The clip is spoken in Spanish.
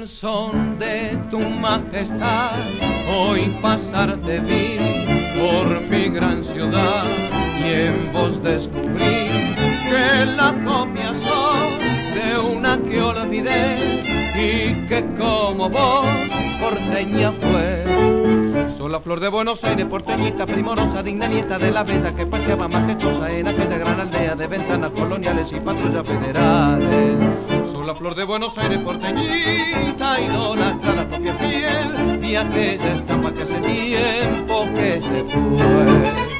al son de tu majestad, hoy pasarte vi por mi gran ciudad y en vos descubrí que la copia sos de una que olvidé y que como vos porteña fue. Sos la flor de Buenos Aires, porteñita, primorosa, digna nieta de la bella que paseaba majestuosa en aquella gran aldea de ventanas coloniales y patrullas federales. Sos la flor de Buenos Aires, porteñita, idolatrada copia fiel de aquella estampa que hace tiempo que se fue.